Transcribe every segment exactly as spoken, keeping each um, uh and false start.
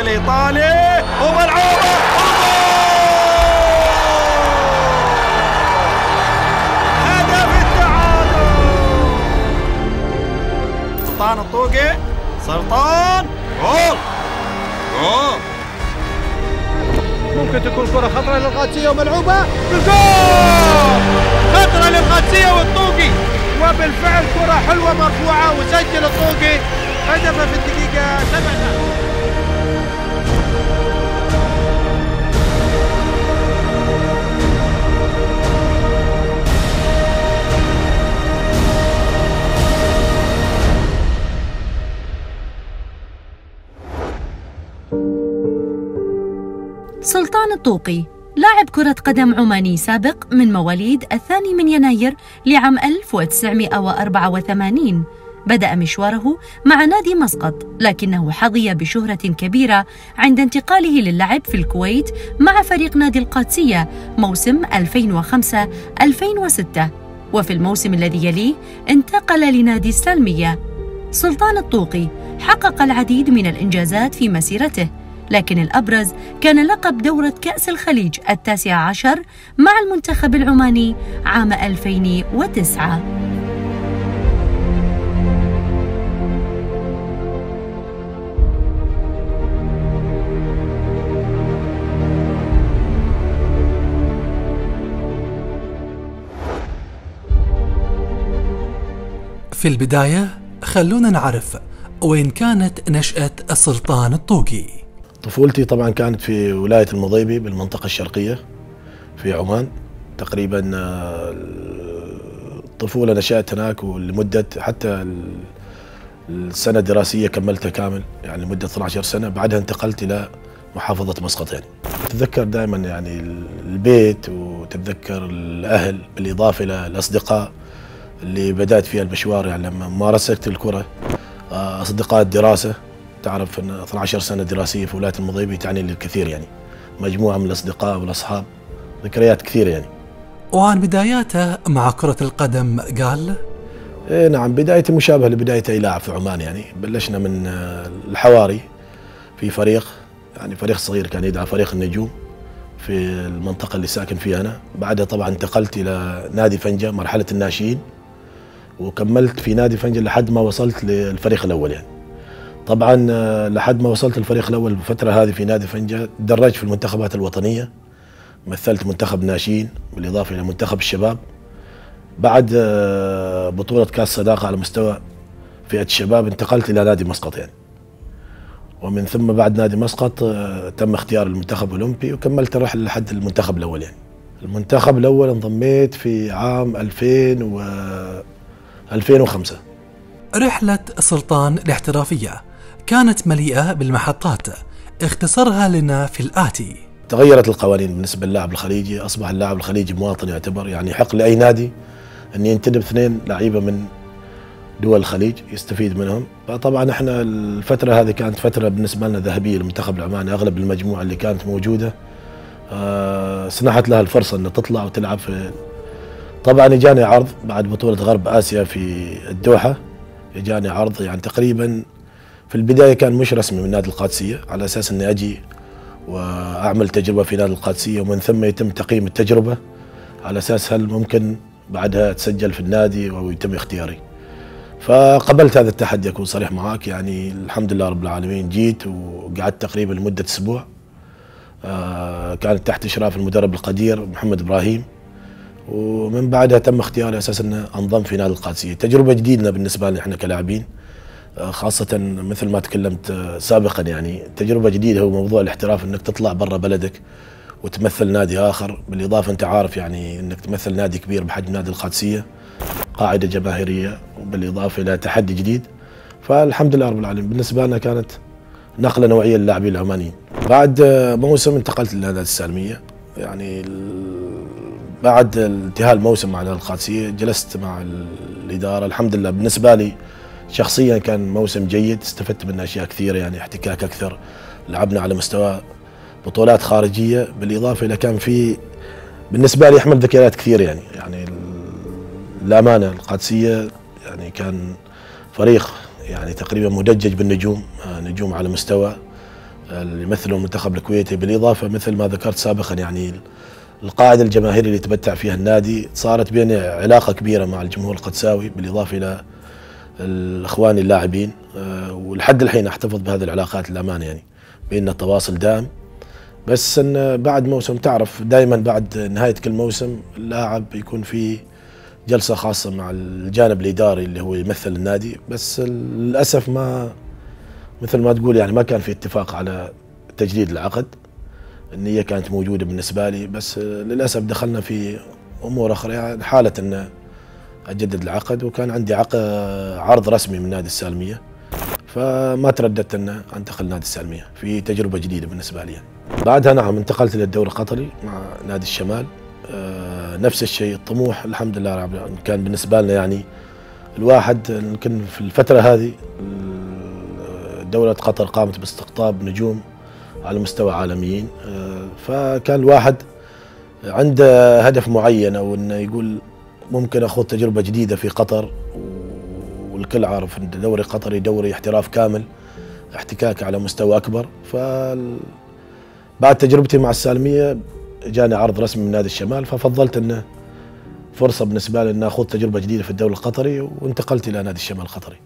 الإيطالي وملعوبة هدف التعادل. سلطان الطوقي، سلطان، جول جول. ممكن تكون كرة خطرة للقادسية وملعوبة بالجول. خطرة للقادسية والطوقي، وبالفعل كرة حلوة مرفوعة وسجل الطوقي هدفه في الدقيقة سبعة. سلطان الطوقي لاعب كرة قدم عماني سابق من مواليد الثاني من يناير لعام ألف وتسعمئة وأربعة وثمانين. بدأ مشواره مع نادي مسقط، لكنه حظي بشهرة كبيرة عند انتقاله للعب في الكويت مع فريق نادي القادسية موسم ألفين وخمسة ألفين وستة، وفي الموسم الذي يليه انتقل لنادي السالمية. سلطان الطوقي حقق العديد من الإنجازات في مسيرته، لكن الأبرز كان لقب دورة كأس الخليج التاسع عشر مع المنتخب العماني عام ألفين وتسعة. في البداية خلونا نعرف وين كانت نشأة السلطان الطوقي. طفولتي طبعا كانت في ولاية المضيبي بالمنطقة الشرقية في عمان. تقريبا الطفولة نشأت هناك ولمدة حتى السنة الدراسية كملتها كامل، يعني لمدة اثنتي عشرة سنة. بعدها انتقلت إلى محافظة مسقط. يعني تتذكر دائما يعني البيت وتتذكر الأهل بالإضافة إلى الأصدقاء اللي بدأت فيها المشوار. يعني لما مارست الكرة، أصدقاء الدراسة، تعرف أن اثنتي عشرة سنة دراسية في ولاية المضيبي تعني لي الكثير، يعني مجموعة من الأصدقاء والأصحاب، ذكريات كثيرة يعني. وعن بداياته مع كرة القدم قال؟ إيه نعم، بدايتي مشابهة لبداية أي لاعب في عمان. يعني بلشنا من الحواري في فريق، يعني فريق صغير كان يدعى فريق النجوم في المنطقة اللي ساكن فيها أنا. بعدها طبعا انتقلت إلى نادي فنجة مرحلة الناشئين، وكملت في نادي فنجة لحد ما وصلت للفريق الأول. يعني طبعا لحد ما وصلت الفريق الأول بالفترة هذه في نادي فنجة درجت في المنتخبات الوطنية، مثلت منتخب ناشئين بالإضافة إلى منتخب الشباب. بعد بطولة كأس صداقة على مستوى فئة الشباب انتقلت إلى نادي مسقط يعني، ومن ثم بعد نادي مسقط تم اختيار المنتخب الأولمبي وكملت الرحلة لحد المنتخب الأول. يعني المنتخب الأول انضميت في عام ألفين و ألفين وخمسة. رحلة سلطان الاحترافية كانت مليئة بالمحطات، اختصرها لنا في الآتي. تغيرت القوانين بالنسبة للاعب الخليجي، أصبح اللاعب الخليجي مواطن يعتبر، يعني يحق لأي نادي أن ينتدب اثنين لعيبة من دول الخليج يستفيد منهم. فطبعا احنا الفترة هذه كانت فترة بالنسبة لنا ذهبية للمنتخب العماني. أغلب المجموعة اللي كانت موجودة آه سنحت لها الفرصة أن تطلع وتلعب في. طبعا اجاني عرض بعد بطولة غرب آسيا في الدوحة، اجاني عرض يعني تقريبا في البداية كان مش رسمي من نادي القادسية، على أساس أني أجي وأعمل تجربة في نادي القادسية، ومن ثم يتم تقييم التجربة على أساس هل ممكن بعدها تسجل في النادي أو يتم اختياري. فقبلت هذا التحدي أكون صريح معاك. يعني الحمد لله رب العالمين جيت وقعدت تقريبا لمدة أسبوع. آه كانت تحت إشراف المدرب القدير محمد إبراهيم، ومن بعدها تم اختياري أساس أن أنضم في نادي القادسية. تجربة جديدة بالنسبة لنا احنا كلاعبين، خاصة مثل ما تكلمت سابقا، يعني تجربة جديدة هو موضوع الاحتراف، انك تطلع برا بلدك وتمثل نادي آخر. بالإضافة أنت عارف يعني انك تمثل نادي كبير بحجم نادي القادسية، قاعدة جماهيرية، وبالإضافة إلى تحدي جديد. فالحمد لله رب العالمين بالنسبة لنا كانت نقلة نوعية للاعبين العمانيين. بعد موسم انتقلت لنادي السالمية. يعني بعد انتهاء الموسم مع نادي القادسية جلست مع الإدارة. الحمد لله بالنسبة لي شخصيا كان موسم جيد، استفدت منه أشياء كثيرة، يعني احتكاك أكثر، لعبنا على مستوى بطولات خارجية، بالإضافة إلى كان في بالنسبة لي أحمل ذكريات كثيرة. يعني يعني الأمانة القادسية يعني كان فريق يعني تقريبا مدجج بالنجوم، نجوم على مستوى اللي يمثلوا المنتخب الكويتي، بالاضافه مثل ما ذكرت سابقا يعني القاعده الجماهيريه اللي يتمتع فيها النادي، صارت بين علاقه كبيره مع الجمهور القدساوي بالاضافه الى الاخوان اللاعبين، ولحد الحين احتفظ بهذه العلاقات للامانه، يعني بيننا تواصل دائم. بس ان بعد موسم تعرف دائما بعد نهايه كل موسم اللاعب يكون في جلسه خاصه مع الجانب الاداري اللي هو يمثل النادي، بس للاسف ما مثل ما تقول يعني ما كان في اتفاق على تجديد العقد. النية كانت موجودة بالنسبة لي، بس للأسف دخلنا في أمور أخرى، يعني حالة أن أجدد العقد، وكان عندي عقد عرض رسمي من نادي السالمية، فما ترددت أن أنتقل نادي السالمية في تجربة جديدة بالنسبة لي. يعني. بعدها نعم انتقلت إلى الدوري القطري مع نادي الشمال، آه نفس الشيء الطموح الحمد لله رب العالمين كان بالنسبة لنا، يعني الواحد يمكن في الفترة هذه دولة قطر قامت باستقطاب نجوم على مستوى عالميين، فكان الواحد عنده هدف معين او انه يقول ممكن اخذ تجربة جديدة في قطر، والكل عارف ان دوري قطري دوري احتراف كامل، احتكاك على مستوى اكبر. ف بعد تجربتي مع السالمية جاني عرض رسمي من نادي الشمال، ففضلت انه فرصة بالنسبة لي ان اخذ تجربة جديدة في الدوري القطري، وانتقلت الى نادي الشمال القطري.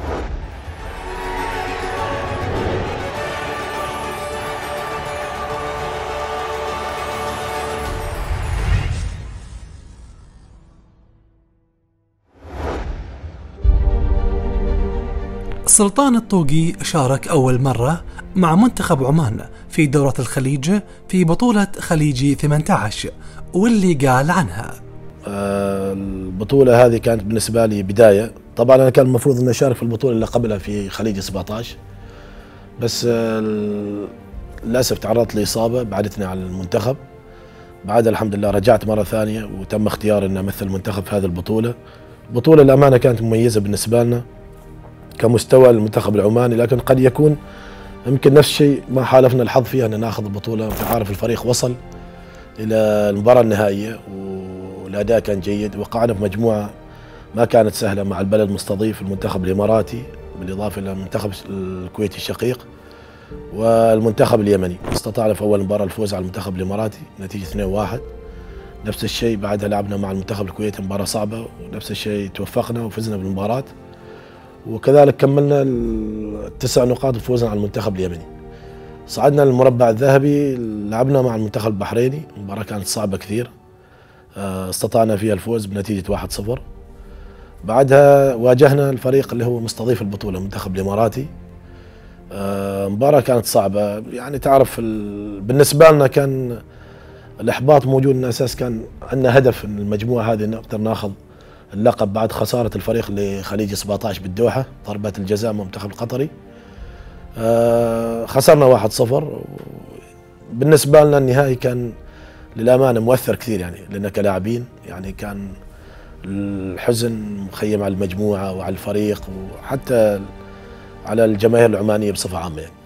سلطان الطوقي شارك أول مرة مع منتخب عمان في دورة الخليج في بطولة خليجي ثمانية عشر، واللي قال عنها آه البطولة هذه كانت بالنسبة لي بداية. طبعا أنا كان المفروض أن أشارك في البطولة اللي قبلها في خليج سبعة عشر، بس آه للأسف تعرضت لإصابة بعدتني عن المنتخب. بعدها الحمد لله رجعت مرة ثانية وتم اختياري أن أمثل المنتخب في هذه البطولة. البطولة الأمانة كانت مميزة بالنسبة لنا كمستوى المنتخب العماني، لكن قد يكون يمكن نفس الشيء ما حالفنا الحظ فيها أن ناخذ البطولة. أنت عارف الفريق وصل إلى المباراة النهائية والأداء كان جيد، وقعنا في مجموعة ما كانت سهلة مع البلد المستضيف المنتخب الإماراتي، بالإضافة إلى المنتخب الكويتي الشقيق والمنتخب اليمني. استطعنا في أول مباراة الفوز على المنتخب الإماراتي نتيجة اثنين واحد. نفس الشيء بعدها لعبنا مع المنتخب الكويتي مباراة صعبة، ونفس الشيء توفقنا وفزنا بالمباراة، وكذلك كملنا التسع نقاط وفوزنا على المنتخب اليمني. صعدنا للمربع الذهبي، لعبنا مع المنتخب البحريني، المباراة كانت صعبة كثير، استطعنا فيها الفوز بنتيجة واحد صفر. بعدها واجهنا الفريق اللي هو مستضيف البطولة المنتخب الإماراتي، مباراة كانت صعبة. يعني تعرف بالنسبة لنا كان الإحباط موجود، من أساس كان عندنا هدف من المجموعة هذه نقدر ناخذ اللقب بعد خسارة الفريق لخليج سبعة عشر بالدوحة ضربات الجزاء من المنتخب القطري. آه خسرنا واحد صفر. بالنسبة لنا النهائي كان للأمانة مؤثر كثير، يعني لأن كلاعبين يعني كان الحزن مخيم على المجموعة وعلى الفريق وحتى على الجماهير العمانية بصفة عامة. يعني